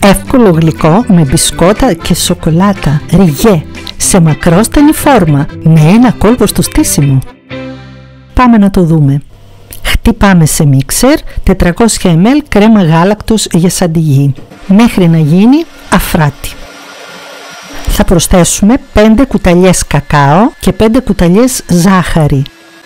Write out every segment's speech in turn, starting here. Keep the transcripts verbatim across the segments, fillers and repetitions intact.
Εύκολο γλυκό με μπισκότα και σοκολάτα, ριγέ, σε μακρόστενη φόρμα, με ένα κόλπο στο στήσιμο. Πάμε να το δούμε. Χτυπάμε σε μίξερ τετρακόσια μιλιλίτρα κρέμα γάλακτος για σαντιγί, μέχρι να γίνει αφράτη. Θα προσθέσουμε πέντε κουταλιές κακάο και πέντε κουταλιές ζάχαρη.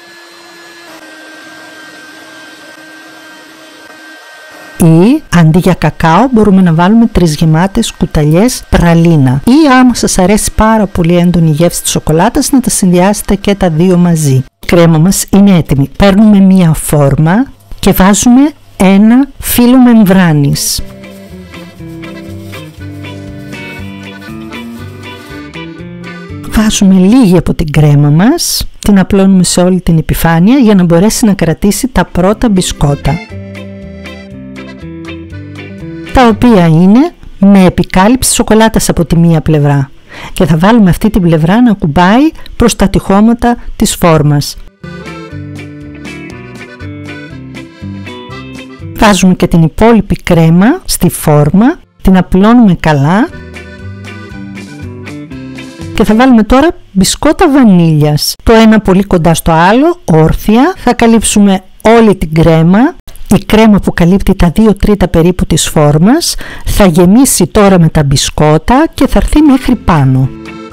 Ή αντί για κακάο μπορούμε να βάλουμε τρεις γεμάτες κουταλιές πραλίνα. Ή άμα σας αρέσει πάρα πολύ έντονη η γεύση της σοκολάτας, να τα συνδυάσετε και τα δύο μαζί. Η κρέμα μας είναι έτοιμη. Παίρνουμε μία φόρμα και βάζουμε ένα φύλλο μεμβράνης. Βάζουμε λίγη από την κρέμα μας, την απλώνουμε σε όλη την επιφάνεια για να μπορέσει να κρατήσει τα πρώτα μπισκότα, τα οποία είναι με επικάλυψη σοκολάτας από τη μία πλευρά, και θα βάλουμε αυτή την πλευρά να κουμπάει προς τα τυχώματα της φόρμας. Βάζουμε και την υπόλοιπη κρέμα στη φόρμα, την απλώνουμε καλά και θα βάλουμε τώρα μπισκότα βανίλιας, το ένα πολύ κοντά στο άλλο, όρθια. Θα καλύψουμε όλη την κρέμα. Η κρέμα που καλύπτει τα δύο τρίτα περίπου της φόρμας θα γεμίσει τώρα με τα μπισκότα και θα έρθει μέχρι πάνω.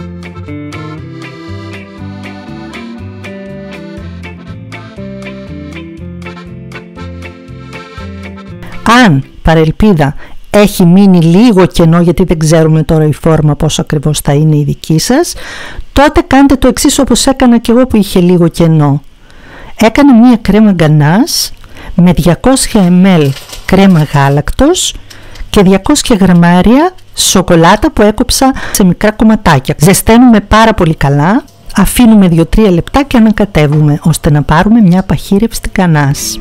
Αν παρελπίδα έχει μείνει λίγο κενό, γιατί δεν ξέρουμε τώρα η φόρμα πώς ακριβώς θα είναι η δική σας, τότε κάντε το εξής όπως έκανα και εγώ που είχε λίγο κενό. Έκανα μία κρέμα γκανάς με διακόσια μιλιλίτρα κρέμα γάλακτος και διακόσια γραμμάρια σοκολάτα που έκοψα σε μικρά κομματάκια. Ζεσταίνουμε πάρα πολύ καλά, αφήνουμε δύο τρία λεπτά και ανακατεύουμε ώστε να πάρουμε μια παχύρευστη γκανάς.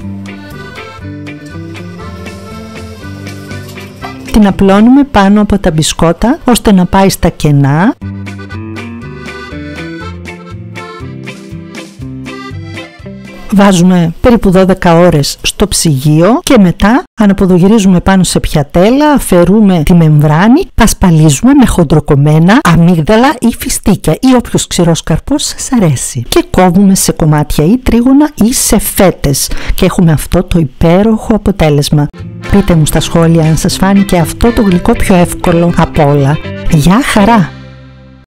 Την απλώνουμε πάνω από τα μπισκότα ώστε να πάει στα κενά. Βάζουμε περίπου δώδεκα ώρες στο ψυγείο και μετά αναποδογυρίζουμε πάνω σε πιατέλα, αφαιρούμε τη μεμβράνη, πασπαλίζουμε με χοντροκομμένα αμύγδαλα ή φιστίκια ή όποιος ξηρός καρπός σας αρέσει και κόβουμε σε κομμάτια ή τρίγωνα ή σε φέτες και έχουμε αυτό το υπέροχο αποτέλεσμα. Πείτε μου στα σχόλια αν σας φάνηκε αυτό το γλυκό πιο εύκολο από όλα. Γεια χαρά!